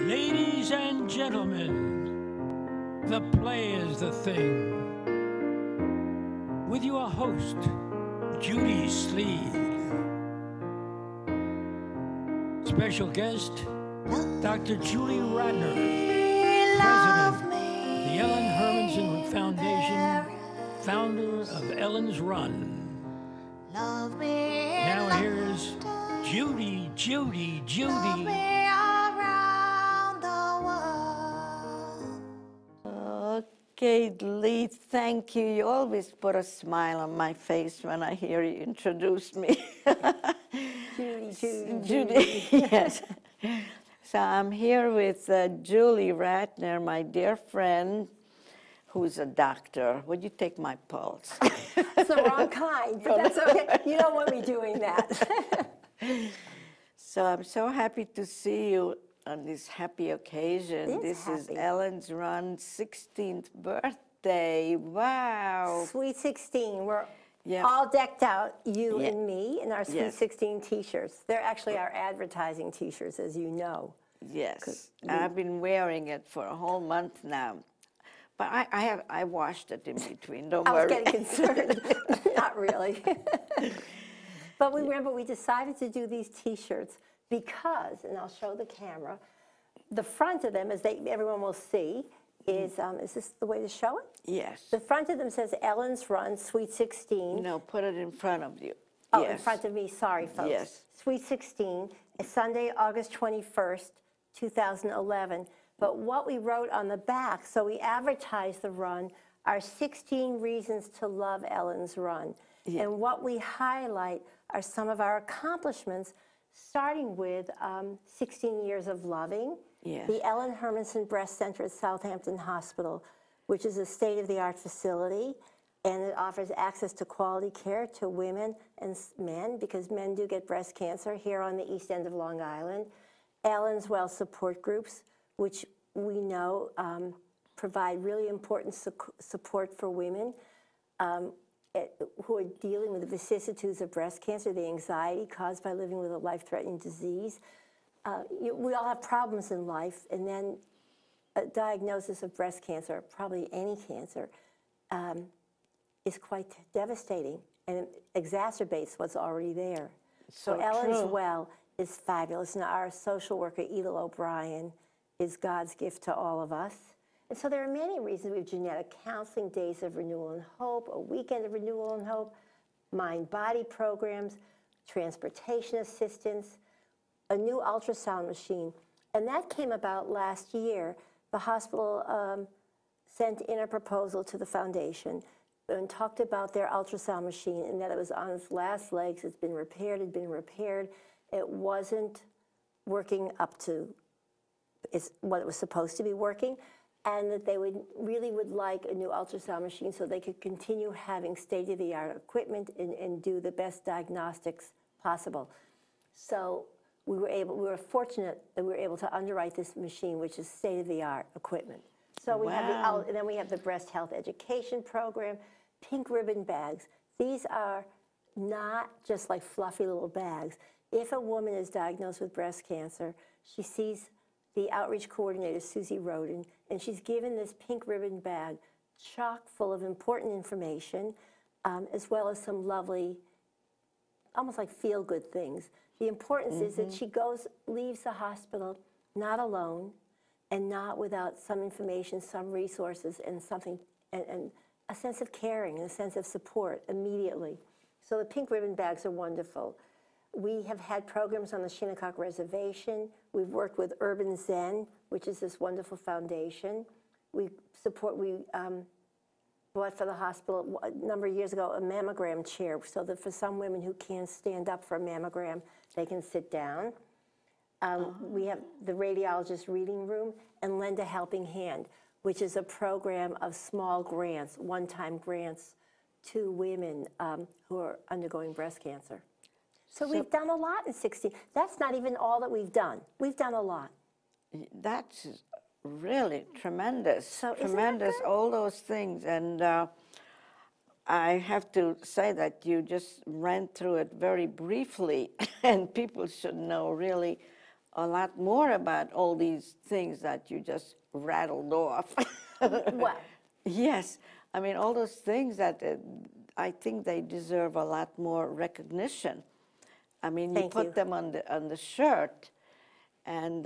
Ladies and gentlemen, the play is the thing. With your host, Judy Sleed. Special guest, Dr. Julie Radner, President of the Ellen Hermansen Foundation, founder of Ellen's Run. Now here's Judy. Okay, Lee, thank you. You always put a smile on my face when I hear you introduce me. Judy. Yes. So I'm here with Julie Radner, my dear friend, who's a doctor. Would you take my pulse? It's the wrong kind, but that's okay. You don't want me doing that. So I'm so happy to see you on this happy occasion. This is Ellen's Run 16th birthday. Wow. Sweet 16. We're all decked out, you and me, in our Sweet 16 t-shirts. They're actually our advertising t-shirts, as you know. Yes. I've been wearing it for a whole month now. But I washed it in between, don't worry. I was getting concerned. Not really. But we decided to do these t-shirts because, and I'll show the camera, the front of them, as everyone will see, is this the way to show it? Yes. The front of them says Ellen's Run, Sweet 16. No, put it in front of you. Oh, in front of me, sorry, folks. Yes. Sweet 16 is Sunday, August 21st, 2011. But what we wrote on the back, so we advertised the run, are 16 reasons to love Ellen's Run. Yeah. And what we highlight are some of our accomplishments, starting with 16 years of loving, the Ellen Hermansen Breast Center at Southampton Hospital, which is a state-of-the-art facility, and it offers access to quality care to women and men, because men do get breast cancer here on the East End of Long Island. Ellen's Well support groups, which we know provide really important support for women who are dealing with the vicissitudes of breast cancer, the anxiety caused by living with a life-threatening disease. We all have problems in life, and then a diagnosis of breast cancer, probably any cancer, is quite devastating, and it exacerbates what's already there. So Ellen's Well is fabulous, and our social worker, Ethel O'Brien, is God's gift to all of us. And so there are many reasons. We have genetic counseling, days of renewal and hope, a weekend of renewal and hope, mind-body programs, transportation assistance, a new ultrasound machine. And that came about last year. The hospital sent in a proposal to the foundation and talked about their ultrasound machine and that it was on its last legs. It's been repaired, It wasn't working up to what it was supposed to be working, and that they really would like a new ultrasound machine so they could continue having state-of-the-art equipment and do the best diagnostics possible. So we were fortunate that we were able to underwrite this machine, which is state-of-the-art equipment. So we have and then we have the breast health education program, pink ribbon bags. These are not just like fluffy little bags. If a woman is diagnosed with breast cancer, she sees the outreach coordinator, Susie Roden, and she's given this pink ribbon bag chock full of important information, as well as some lovely, almost like feel-good things. The importance is that she leaves the hospital not alone and not without some information, some resources, and and a sense of caring and a sense of support immediately. So the pink ribbon bags are wonderful. We have had programs on the Shinnecock Reservation. We've worked with Urban Zen, which is this wonderful foundation. We bought for the hospital a number of years ago a mammogram chair so that for some women who can't stand up for a mammogram, they can sit down. We have the radiologist reading room and Lend a Helping Hand, which is a program of small grants, one-time grants to women who are undergoing breast cancer. So we've done a lot in 16. That's not even all that we've done. We've done a lot. That's really tremendous. So tremendous, all those things. And I have to say that you just ran through it very briefly, and people should know really a lot more about all these things that you just rattled off. What? Yes, I mean, all those things that I think they deserve a lot more recognition. I mean, you Thank put you. them on the shirt, and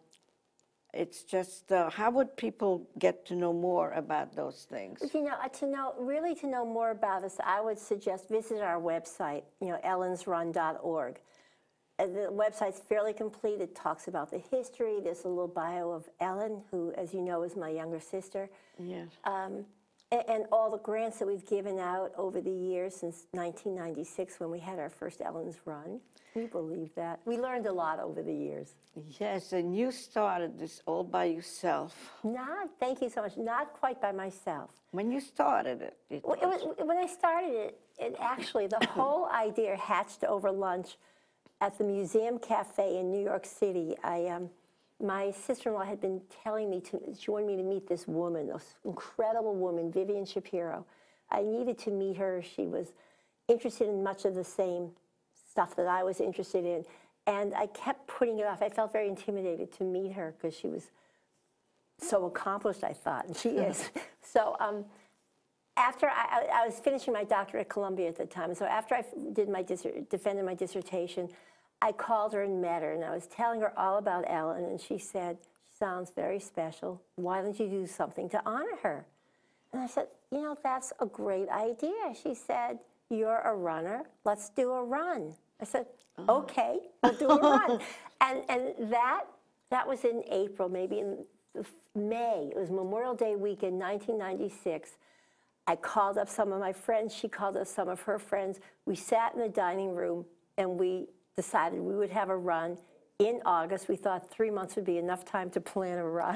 it's just, how would people get to know more about those things? You know, really to know more about us, I would suggest visit our website, ellensrun.org. The website's fairly complete. It talks about the history. There's a little bio of Ellen, who, as you know, is my younger sister. Yes. And all the grants that we've given out over the years since 1996 when we had our first Ellen's Run. Can you believe that? We learned a lot over the years. Yes, and you started this all by yourself. Thank you so much. Not quite by myself. When you started it, When I started it actually, the whole idea hatched over lunch at the Museum Cafe in New York City. My sister-in-law had been telling me she wanted me to meet this woman, this incredible woman, Vivian Shapiro. I needed to meet her. She was interested in much of the same stuff that I was interested in. And I kept putting it off. I felt very intimidated to meet her because she was so accomplished, I thought, and she is. So after I was finishing my doctorate at Columbia at the time, so after I defended my dissertation, I called her and met her, and I was telling her all about Ellen, and she said, "She sounds very special. Why don't you do something to honor her?" And I said, that's a great idea. She said, "You're a runner. Let's do a run." I said, "Okay, we'll do a run." And that was in April, maybe in May. It was Memorial Day weekend, 1996. I called up some of my friends. She called up some of her friends. We sat in the dining room, and we decided we would have a run in August. We thought 3 months would be enough time to plan a run.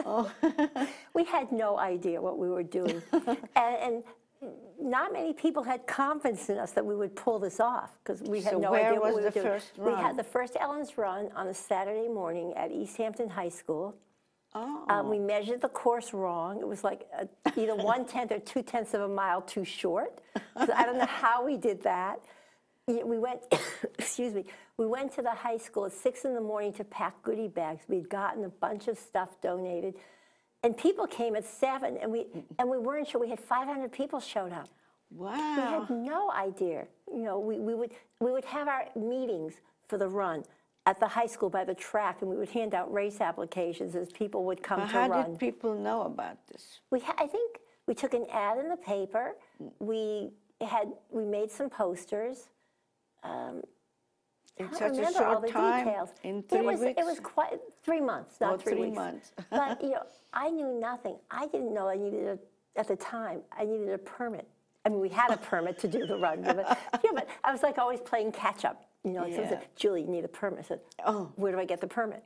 We had no idea what we were doing. and not many people had confidence in us that we would pull this off because we had no idea what we were doing. First run? We had the first Ellen's Run on a Saturday morning at East Hampton High School. We measured the course wrong. It was like either 1/10 or 2/10 of a mile too short. So I don't know how we did that. We went, excuse me, we went to the high school at 6 in the morning to pack goodie bags. We'd gotten a bunch of stuff donated. And people came at 7, and we weren't sure. We had 500 people showed up. Wow. We had no idea. We would have our meetings for the run at the high school by the track, and we would hand out race applications as people would come to run. How did people know about this? I think we took an ad in the paper. We made some posters. In I such don't a remember all short the time, details. in 3 weeks? It was quite 3 months, not 3 3 weeks. months. But I knew nothing. I didn't know I needed at the time. I needed a permit. I mean, we had a permit to do the run, but I was like always playing catch up. Someone said, "Julie, you need a permit." I said, "Oh, where do I get the permit?"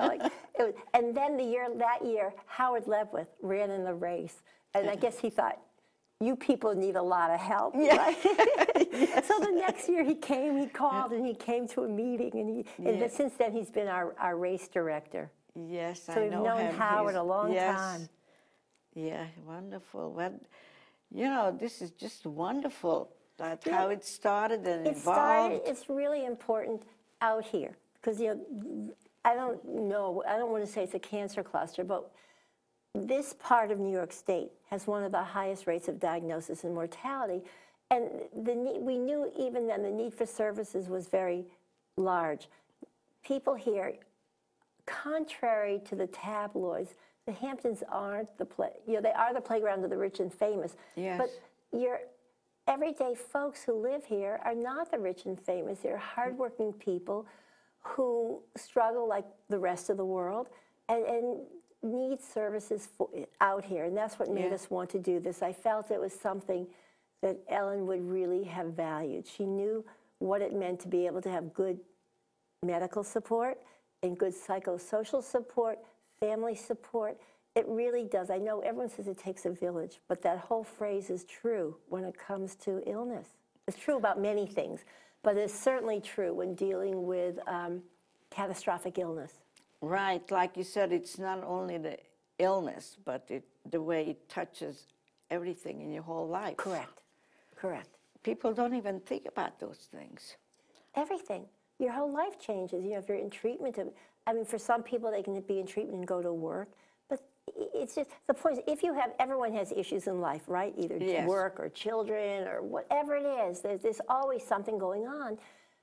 And then that year, Howard Lebwith ran in the race, and I guess he thought, "You people need a lot of help." Yeah. Right? So the next year he called, and he came to a meeting, and since then he's been our race director. Yes, so I know him. So we've known Howard a long time. Yeah, wonderful. Well, this is just wonderful. That's how it started and evolved. It's really important out here because, I don't want to say it's a cancer cluster, but this part of New York State has one of the highest rates of diagnosis and mortality. And we knew even then the need for services was very large. People here, contrary to the tabloids, the Hamptons aren't they are the playground of the rich and famous. Yes. But your everyday folks who live here are not the rich and famous. They're hardworking people who struggle like the rest of the world and need services out here. And that's what made us want to do this. I felt it was something that Ellen would really have valued. She knew what it meant to be able to have good medical support and good psychosocial support, family support. It really does. I know everyone says it takes a village, but that whole phrase is true when it comes to illness. It's true about many things, but it's certainly true when dealing with catastrophic illness. Right. Like you said, it's not only the illness, but the way it touches everything in your whole life. Correct. People don't even think about those things. Everything. your whole life changes. You know, if you're in treatment, I mean, for some people, they can be in treatment and go to work. But it's just, the point is, if you have, everyone has issues in life, right? Either Yes. work or children or whatever it is, there's always something going on.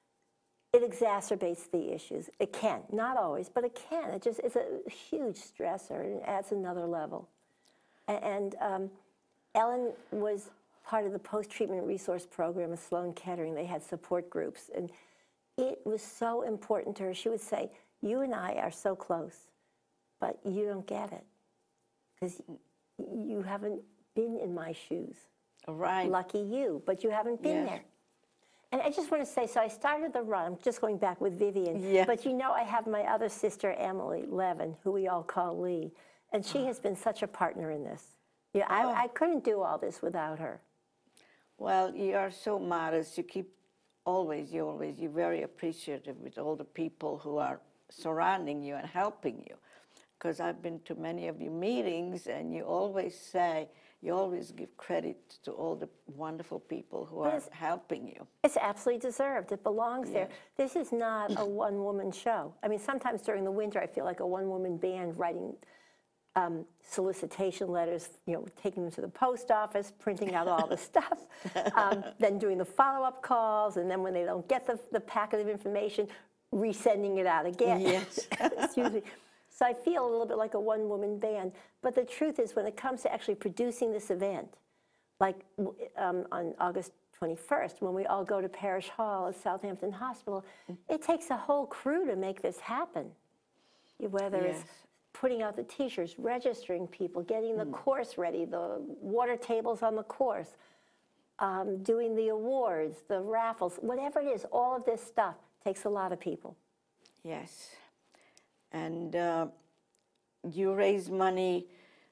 It exacerbates the issues. It can, not always, but it can. It's a huge stressor, and it adds another level. And Ellen was part of the post-treatment resource program at Sloan Kettering. They had support groups, and it was so important to her. She would say, you and I are so close, but you don't get it because you haven't been in my shoes. Right. Lucky you, but you haven't been Yes. there. And I just want to say, so I started the run, I'm just going back with Vivian, Yeah. but you know I have my other sister, Emily Levin, who we all call Lee, and she has been such a partner in this. Yeah, I couldn't do all this without her. Well, you are so modest. You keep you're very appreciative with all the people who are surrounding you and helping you. Because I've been to many of your meetings, and you always give credit to all the wonderful people who are helping you. It's absolutely deserved. It belongs there. Yes. This is not a one-woman show. I mean, sometimes during the winter, I feel like a one-woman band writing solicitation letters, you know, taking them to the post office, printing out all the stuff, then doing the follow-up calls, and then when they don't get the packet of information, resending it out again. Yes. Excuse me. So I feel a little bit like a one-woman band. But the truth is, when it comes to actually producing this event, like on August 21st, when we all go to Parish Hall at Southampton Hospital, it takes a whole crew to make this happen. Whether it's putting out the T-shirts, registering people, getting the course ready, the water tables on the course, doing the awards, the raffles, whatever it is, all of this stuff takes a lot of people. Yes. And you raise money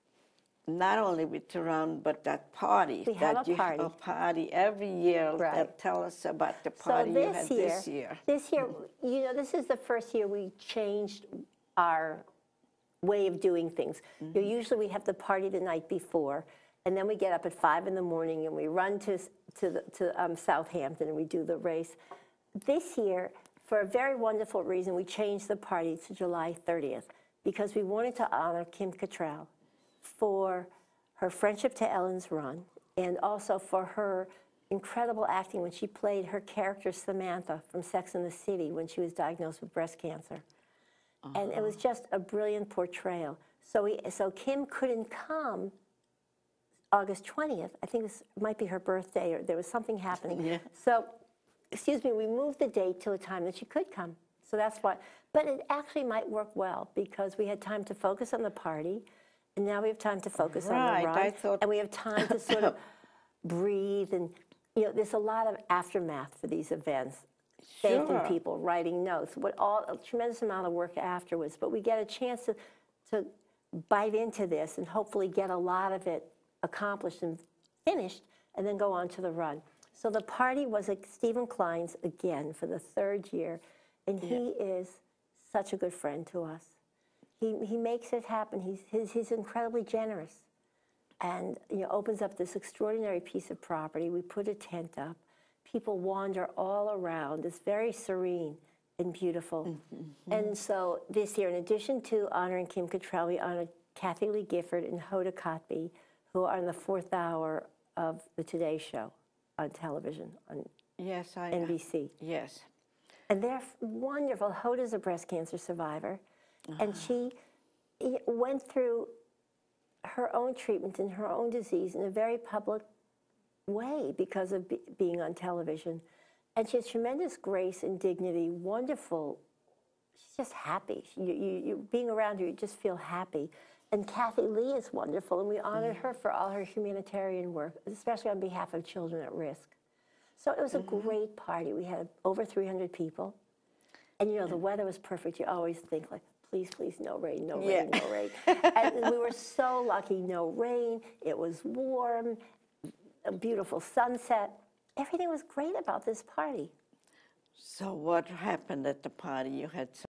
not only with Tehran, but that party. We have you have a party every year. Right. Tell us about the party you had this year. This year, you know, this is the first year we changed our way of doing things. You know, usually we have the party the night before, and then we get up at 5 in the morning and we run to Southampton and we do the race. This year, for a very wonderful reason, we changed the party to July 30th because we wanted to honor Kim Cattrall for her friendship to Ellen's Run and also for her incredible acting when she played her character Samantha from Sex and the City when she was diagnosed with breast cancer. And it was just a brilliant portrayal. So Kim couldn't come August 20th. I think this might be her birthday or there was something happening. Yeah. So, excuse me, we moved the date to a time that she could come. So that's why. But it actually might work well because we had time to focus on the party, and now we have time to focus on the run. And we have time to sort of breathe. And, you know, there's a lot of aftermath for these events. Thanking people, writing notes, a tremendous amount of work afterwards. But we get a chance to bite into this and hopefully get a lot of it accomplished and finished, and then go on to the run. So the party was at Stephen Klein's again for the 3rd year, and he is such a good friend to us. He makes it happen. He's incredibly generous, and opens up this extraordinary piece of property. We put a tent up. People wander all around. It's very serene and beautiful. Mm-hmm. And so this year, in addition to honoring Kim Cattrall, we honored Kathy Lee Gifford and Hoda Kotb, who are in the 4th hour of the Today Show on television on NBC. Yes. And they're wonderful. Hoda's a breast cancer survivor, and she went through her own treatment and her own disease in a very public way because of being on television. And she has tremendous grace and dignity, wonderful. She's just happy. You being around her, you just feel happy. And Kathy Lee is wonderful, and we honored her for all her humanitarian work, especially on behalf of children at risk. So it was a great party. We had over 300 people. And, the weather was perfect. You always think, like, please, please, no rain, no rain, no rain. And we were so lucky, no rain. It was warm, a beautiful sunset. Everything was great about this party. So what happened at the party? You had